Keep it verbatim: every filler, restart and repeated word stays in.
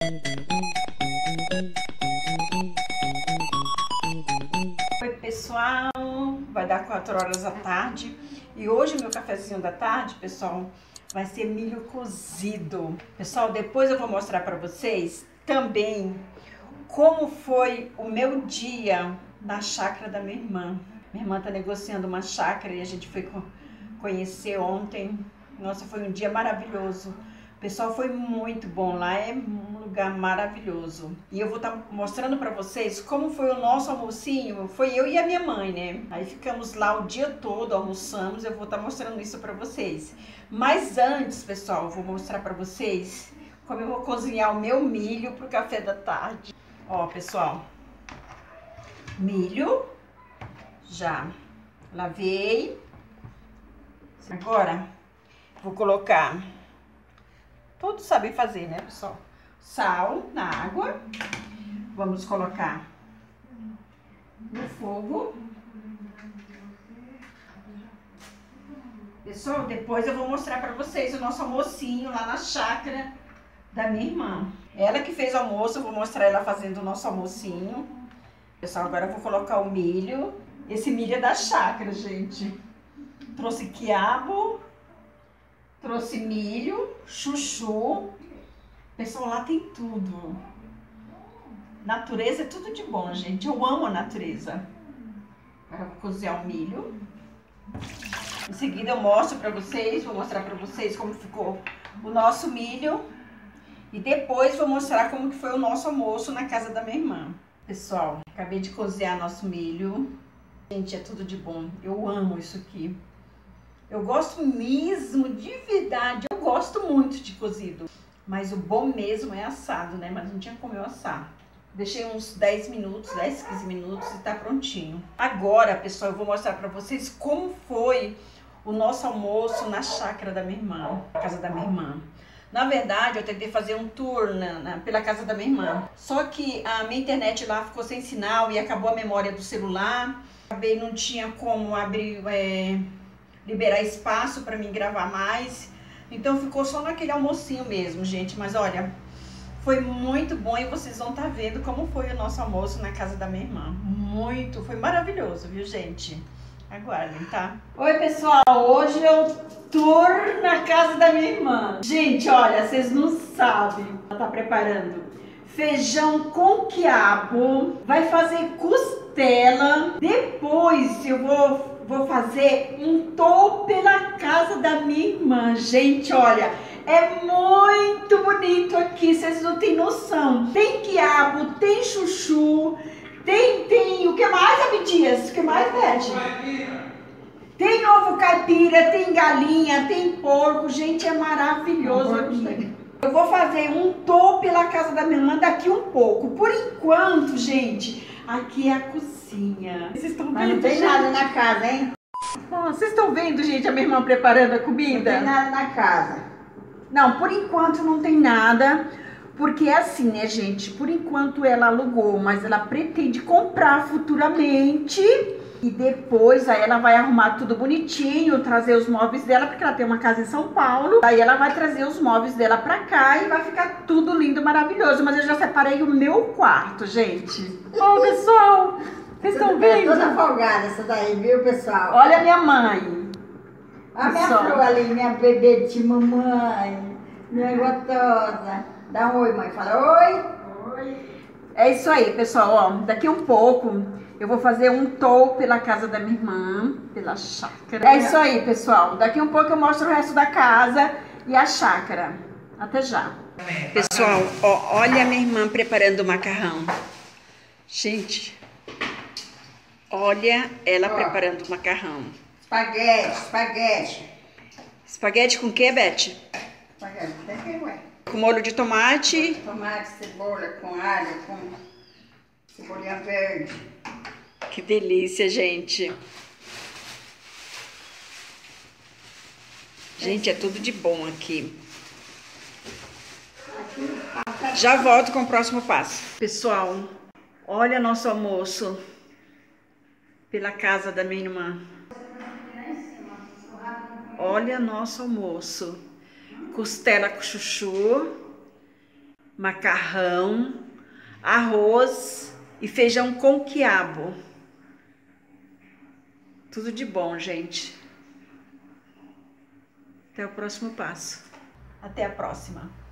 Oi pessoal, vai dar quatro horas da tarde e hoje meu cafezinho da tarde, pessoal, vai ser milho cozido. Pessoal, depois eu vou mostrar para vocês também como foi o meu dia na chácara da minha irmã. Minha irmã tá negociando uma chácara e a gente foi conhecer ontem. Nossa, foi um dia maravilhoso. Pessoal, foi muito bom lá, é um lugar maravilhoso. E eu vou estar mostrando para vocês como foi o nosso almocinho. Foi eu e a minha mãe, né? Aí ficamos lá o dia todo, almoçamos. Eu vou estar mostrando isso para vocês. Mas antes, pessoal, eu vou mostrar para vocês como eu vou cozinhar o meu milho pro café da tarde. Ó, pessoal, milho, já lavei. Agora, vou colocar... Todos sabem fazer, né, pessoal? Sal na água. Vamos colocar no fogo. Pessoal, depois eu vou mostrar para vocês o nosso almocinho lá na chácara da minha irmã. Ela que fez o almoço, eu vou mostrar ela fazendo o nosso almocinho. Pessoal, agora eu vou colocar o milho. Esse milho é da chácara, gente. Trouxe quiabo. Trouxe milho, chuchu. Pessoal, lá tem tudo. Natureza é tudo de bom, gente. Eu amo a natureza. Agora eu vou cozinhar o milho. Em seguida eu mostro pra vocês, vou mostrar pra vocês como ficou o nosso milho. E depois vou mostrar como que foi o nosso almoço na casa da minha irmã. Pessoal, acabei de cozinhar nosso milho. Gente, é tudo de bom. Eu amo isso aqui. Eu gosto mesmo, de verdade, eu gosto muito de cozido. Mas o bom mesmo é assado, né? Mas não tinha como eu assar. Deixei uns dez minutos, dez, quinze minutos e tá prontinho. Agora, pessoal, eu vou mostrar pra vocês como foi o nosso almoço na chácara da minha irmã, na casa da minha irmã. Na verdade, eu tentei fazer um tour na, na, pela casa da minha irmã. Só que a minha internet lá ficou sem sinal e acabou a memória do celular. Acabei, não tinha como abrir... É... liberar espaço para mim gravar mais, então ficou só naquele almocinho mesmo, gente. Mas olha, foi muito bom e vocês vão estar vendo como foi o nosso almoço na casa da minha irmã. Muito, foi maravilhoso, viu, gente? Aguardem, tá? Oi, pessoal, hoje eu tour na casa da minha irmã. Gente, olha, vocês não sabem, ela tá preparando feijão com quiabo, vai fazer costela, depois eu vou Vou fazer um tour pela casa da minha irmã. Gente, olha, é muito bonito aqui, vocês não têm noção. Tem quiabo, tem chuchu, tem, tem, o que mais, Abdias? O que mais, Beth? Tem ovo caipira, tem galinha, tem porco. Gente, é maravilhoso aqui. Eu vou fazer um tour pela casa da minha irmã daqui um pouco. Por enquanto, gente, aqui é a cozinha. Vocês estão vendo? Mas não tem gente? nada na casa, hein? Oh, vocês estão vendo, gente, a minha irmã preparando a comida? Não tem nada na casa. Não, por enquanto não tem nada. Porque é assim, né, gente? Por enquanto ela alugou, mas ela pretende comprar futuramente. E depois aí ela vai arrumar tudo bonitinho, trazer os móveis dela, porque ela tem uma casa em São Paulo. Aí ela vai trazer os móveis dela pra cá e vai ficar tudo lindo, maravilhoso. Mas eu já separei o meu quarto, gente. Ô, pessoal, vocês estão vendo? Toda folgada essa daí, viu, pessoal? Olha a minha mãe. A minha Pessoal. flor ali, minha bebê de mamãe, minha gostosa. Dá um oi, mãe. Fala oi. Oi. É isso aí, pessoal. Ó, daqui um pouco eu vou fazer um tour pela casa da minha irmã, pela chácara. É isso aí, pessoal. Daqui um pouco eu mostro o resto da casa e a chácara. Até já. Pessoal, ó, olha a minha irmã preparando o macarrão. Gente, olha ela Ó. preparando o macarrão. Espaguete, espaguete. Espaguete com o que, Beth? Espaguete, tem que ué. Com molho de tomate. Tomate, cebola, com alho, com cebolinha verde. Que delícia, gente. Gente, é tudo de bom aqui. Já volto com o próximo passo. Pessoal, olha nosso almoço pela casa da minha irmã. Olha nosso almoço. Costela com chuchu, macarrão, arroz e feijão com quiabo. Tudo de bom, gente. Até o próximo passo. Até a próxima.